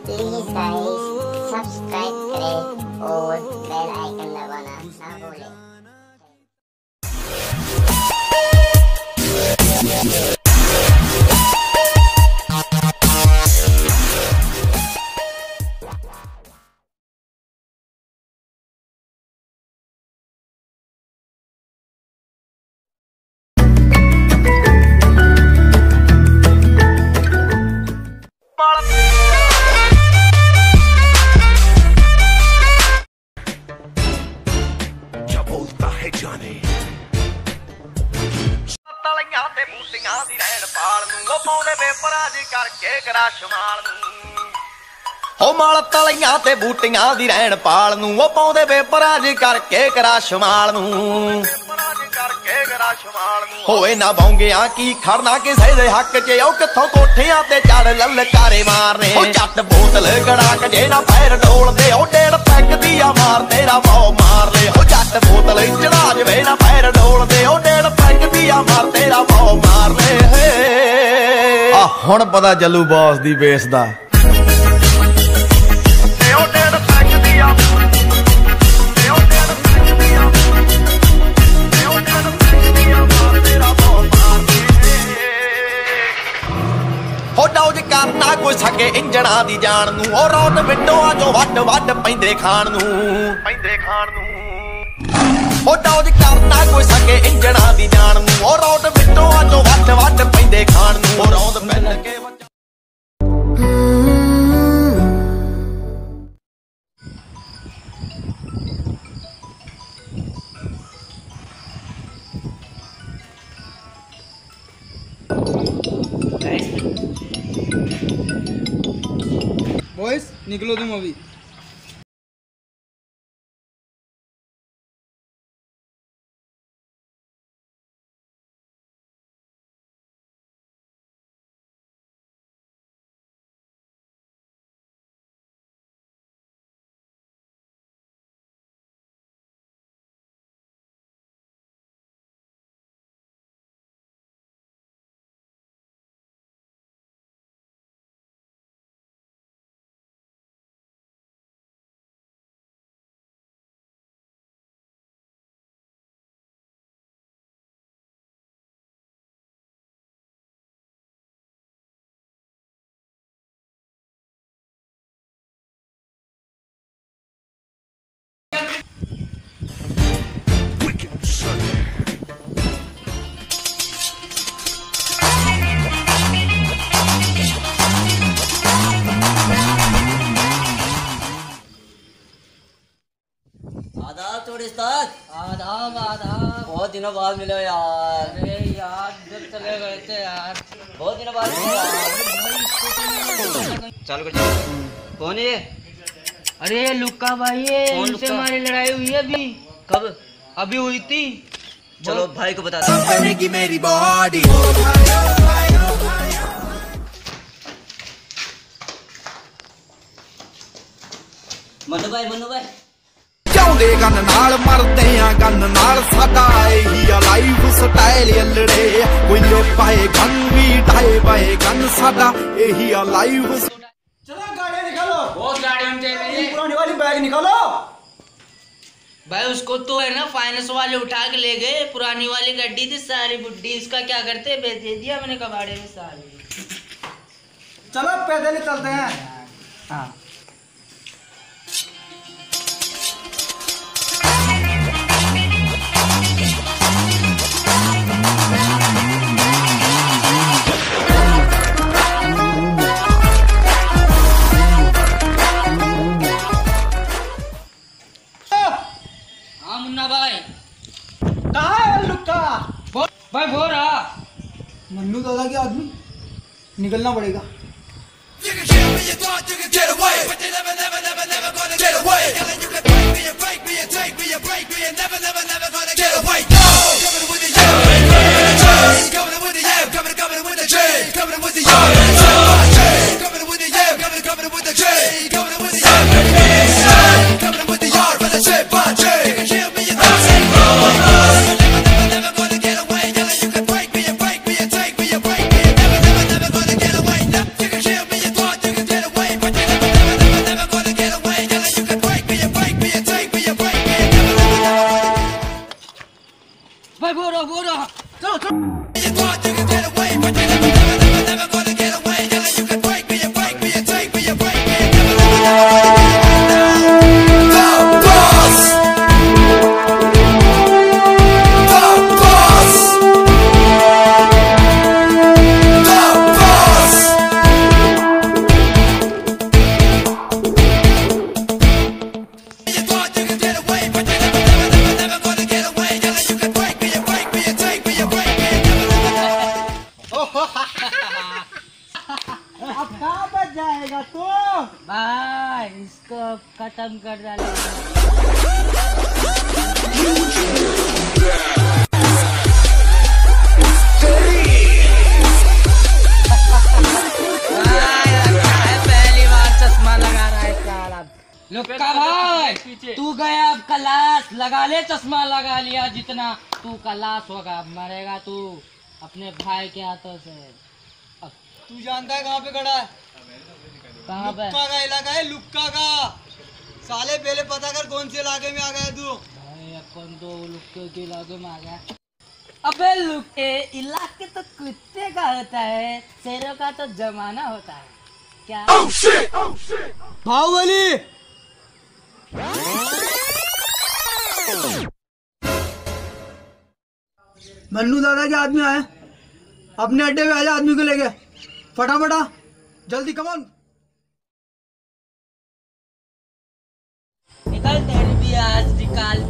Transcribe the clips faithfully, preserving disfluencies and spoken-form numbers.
Please guys subscribe करें और bell icon दबाना ना भूलें। ਤੇ ਬੂਟੀਆਂ ਦੀ ਰਹਿਣ ਪਾਲ ਨੂੰ ਉਹ ਪਾਉਂਦੇ ਪੇਪਰਾਂ ਜੀ ਕਰਕੇ ਕਰਾਸ਼ ਮਾਲ ਨੂੰ ਉਹ ਮਾਲ ਤਲੀਆਂ ਤੇ ਬੂਟੀਆਂ ਦੀ ਰਹਿਣ ਪਾਲ ਨੂੰ ਉਹ ਪਾਉਂਦੇ ਪੇਪਰਾਂ ਜੀ ਕਰਕੇ ਕਰਾਸ਼ ਮਾਲ ਨੂੰ ਹੋਏ ਨਾ ਬੌਂਗਿਆਂ ਕੀ ਖੜਨਾ ਕਿਸੇ ਦੇ ਹੱਕ 'ਚ ਉਹ ਕਿੱਥੋਂ ਕੋਠਿਆਂ ਤੇ ਚੜ ਲਲਕਾਰੇ ਮਾਰਨੇ ਉਹ ਜੱਟ ਬੋਤਲ ਗੜਾ ਕੇ ਜਿਹੜਾ ਪੈਰ ਡੋਲਦੇ ਉਹ ਡੇਢ ਪੈਗ ਦੀ ਆ ਮਾਰ ਤੇਰਾ ਵਾਹ ਮਾਰ ਲੈ ਉਹ ਜੱਟ ਬੋਤਲ ਚੜਾ ਜਵੇ ਨਾ ਪੈਰ ਡੋਲਦੇ ਉਹ ਡੇਢ ਪੈਗ ਦੀ ਆ ਮਾਰ ਤੇਰਾ ਵਾਹ ਮਾਰ ਲੈ ਆ ਹੁਣ ਪਤਾ ਚੱਲੂ ਬੌਸ ਦੀ ਬੇਸ ਦਾ ਉਹ ਡੇਢ ਪੈਗ ਦੀ ਆ ਕਰਨਾ ਕੋਈ ਸਕੇ ਇੰਜਣਾ ਦੀ ਜਾਣ ਨੂੰ ਉਹ ਰੋਡ ਵਿੰਡੋਆਂ ਚੋਂ ਵੱਡ ਵੱਡ ਪੈਂਦੇ ਖਾਣ ਨੂੰ ਪੈਂਦੇ ਖਾਣ ਨੂੰ ਉਹ ਡੌਜ ਕਰਨਾ ਕੋਈ ਸਕੇ ਇੰਜਣਾ ਦੀ ਜਾਣ ਨੂੰ ਉਹ ਰੋਡ ਵਿੰਡੋਆਂ ਚੋਂ ਵੱਡ ਵੱਡ ਪੈਂਦੇ ਖਾਣ ਨੂੰ ਉਹ ਰੌਂਦ ਪੈਣ ਕੇ बॉयज निकलो तुम अभी। आदाब थोड़े उस्ताद। आदाब आदाब। बहुत दिनों बाद मिले यार। अरे यार जब चले गए थे यार, बहुत दिनों बाद मिले यार। चालू कर कौन है ये? अरे ये लुक्का भाई है, कौन इनसे लुक्का? हमारी लड़ाई हुई है अभी। कब? अभी हुई थी। चलो भाई को बता दो। मेरी बॉडी मनु भाई मनु भाई ਚਾਉਂਦੇ ਗੰਨ ਨਾਲ ਮਰਦੇ ਆ ਗੰਨ ਨਾਲ ਸਾਡਾ ਇਹੀ ਆ ਲਾਈਫ ਸਟਾਈਲ ਅਲੜੇ ਕੋਈ ਲੋ ਪਾਏ ਗੰਨ ਵੀ ਢਾਏ ਪਾਏ ਗੰਨ ਸਾਡਾ ਇਹੀ ਆ ਲਾਈਫ। चलो गाड़ियाँ निकालो। बहुत गाड़ियाँ में चाहिए। पुरानी वाली बैग निकालो। भाई उसको तो है ना फाइनेंस वाले उठा के ले गए, पुरानी वाली गड्डी थी सारी बुड्ढी, इसका क्या करते बेच दे दिया मैंने कबाड़े में सारी। चलो पैदल ही चलते हैं। हाँ मुन्ना भाई कहाँ है लुक्का? भाई वो रहा मन्नू दादा के आदमी, निकलना पड़ेगा। You can kill me, you thought you could get away, but you're never, never, never, never gonna get away. You can break me, you break me, you take me, you break me, you're never, never, never gonna get away. No! Coming with the yeah, coming with the yeah, coming, coming with the J, coming with the yeah, coming with the yeah, coming, coming with the J, coming with the yeah, coming with the yard with the J, by J. You can kill me, you thought you could never, never, never gonna get away. You can break me, you break me, you take me, you break me, you're never, never, never gonna get away. No, you can kill me, you thought you could get away, but you never, never. जाएगा तो भाई इसको खत्म कर डालेंगे। पहली बार चश्मा लगा रहा है साला। लुक्का भाई तू गया अब क्लास, लगा ले चश्मा, लगा लिया जितना तू क्लास होगा, अब मरेगा तू अपने भाई के हाथों से। तू जानता है कहाँ पे खड़ा है? कहाँ पे? लुक्का का इलाका है, लुक्का का। साले पहले पता कर कौन से इलाके में आ गया तू। भाई अपन तो लुक्के के इलाके में आ गया। अबे लुक्के इलाके तो कुत्ते का होता है, शेरों का तो जमाना होता है क्या? बाहुबली मन्नू दादा के आदमी आए, अपने अड्डे पे आजा, आदमी को लेके फटाफटा जल्दी, कमॉन। निकल तेरी भी आज निकाल।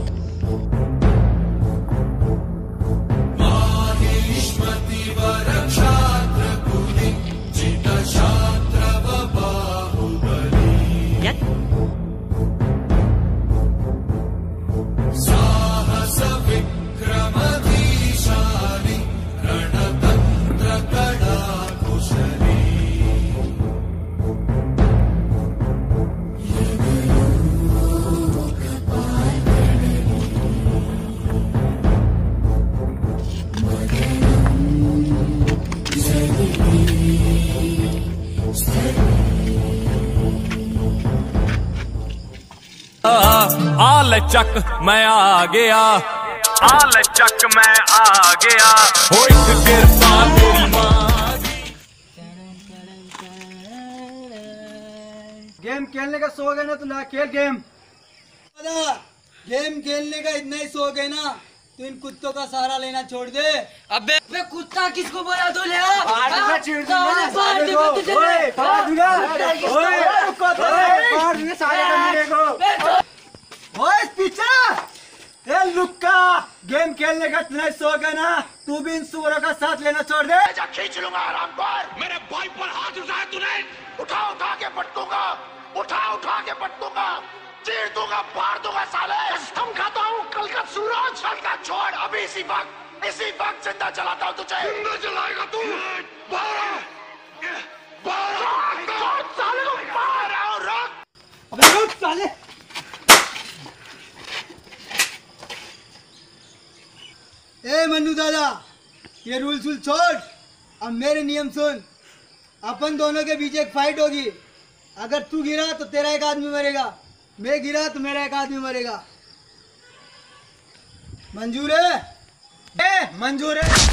आ लचक मैं आ गया, आ लचक मैं आ गया, हो एक गिरता मेरी माँ। गेम खेलने का शौक है ना तो ना खेल गेम। गेम खेलने का इतना ही शौक है ना तो इन कुत्तों का सहारा लेना छोड़ दे। अबे अबे कुत्ता किसको बोला तू? ले लुक्का, गेम खेलने का इतना ही शौक है ना तू भी इन सुअरों का साथ लेना छोड़ दे। खींच लूंगा आराम पर। मेरे भाई पर हाथ उठाया तूने, उठा उठा के पटकूंगा, उठा उठा के पटकूंगा, चीर दूंगा, फाड़ दूंगा साले। कसम खाता हूँ कल का सूरज, कल का छोड़, अभी इसी वक्त इसी वक्त जिंदा जलाता हूँ तुझे। जिंदा जलाएगा तू? बारह बारह साले को मार रहा हूँ, रख। अबे रुक साले। ए मन्नू दादा, ये रूल्स वूल छोड़, अब मेरे नियम सुन। अपन दोनों के बीच एक फाइट होगी, अगर तू गिरा तो तेरा एक आदमी मरेगा, मैं गिरा तो मेरा एक आदमी मरेगा। मंजूर है? ए, मंजूर है?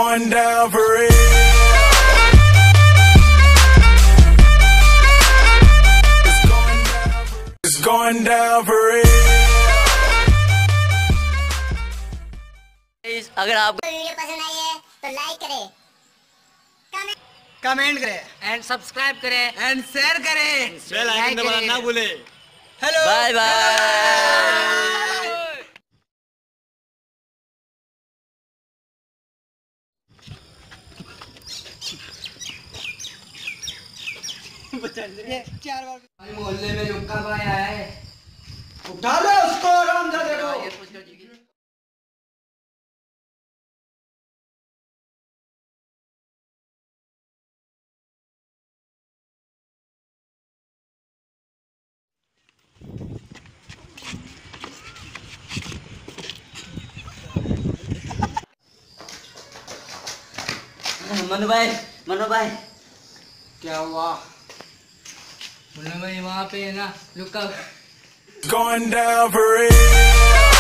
going down for real. It's going down for, it's going down for real. अगर आपको वीडियो पसंद आई है तो लाइक करें, कमेंट करें एंड सब्सक्राइब करें। एंड शेयर करें। बेल आइकन दबाना ना भूले। Hello bye bye. चार बार मोहल्ले में लुक्का भाई आया है। उठा लो उसको, आराम से देखो। मनु भाई, मनु भाई, क्या हुआ? मुन्ना भाई वहाँ पे है ना लुक्का। Going down for real.